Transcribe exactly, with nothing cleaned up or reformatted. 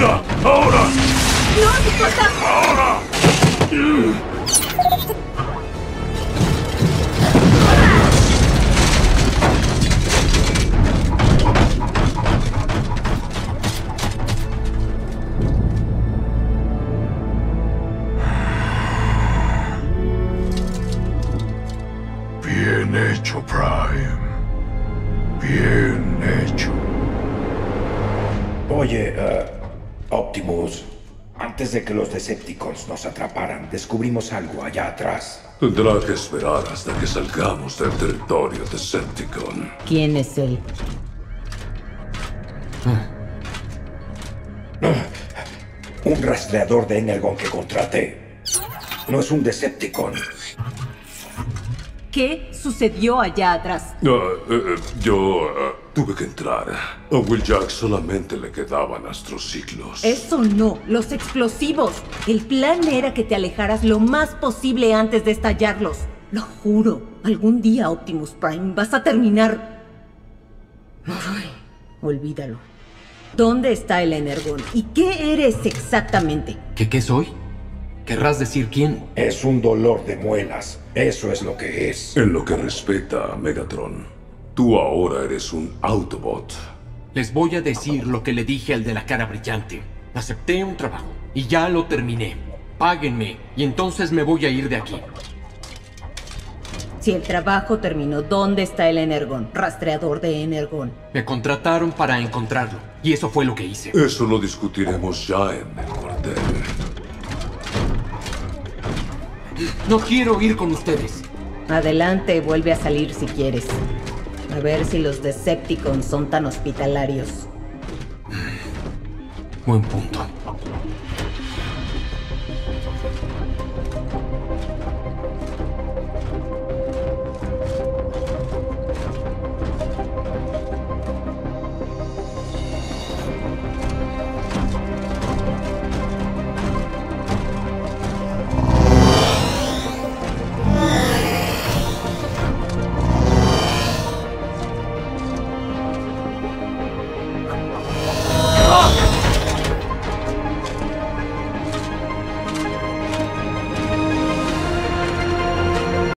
¡Ahorita! ¡Ahora! ¡No importa! ¡Ahora! Bien hecho, Prime. Bien hecho. Oye, uh, Optimus, antes de que los Decepticons nos atraparan, descubrimos algo allá atrás. Tendrá que esperar hasta que salgamos del territorio Decepticon. ¿Quién es él? Un rastreador de Energon que contraté. No es un Decepticon. ¿Qué sucedió allá atrás? Uh, uh, yo uh, tuve que entrar. A Wheeljack solamente le quedaban astrociclos. Eso no, los explosivos. El plan era que te alejaras lo más posible antes de estallarlos. Lo juro, algún día, Optimus Prime, vas a terminar... Ay, olvídalo. ¿Dónde está el Energon? ¿Y qué eres exactamente? ¿Qué qué soy? ¿Querrás decir quién? Es un dolor de muelas. Eso es lo que es. En lo que respecta a Megatron, tú ahora eres un Autobot. Les voy a decir lo que le dije al de la cara brillante. Acepté un trabajo y ya lo terminé. Páguenme y entonces me voy a ir de aquí. Si el trabajo terminó, ¿dónde está el Energon? Rastreador de Energon. Me contrataron para encontrarlo y eso fue lo que hice. Eso lo discutiremos ya en el cuartel. No quiero ir con ustedes. Adelante, vuelve a salir si quieres. A ver si los Decepticons son tan hospitalarios. Buen punto.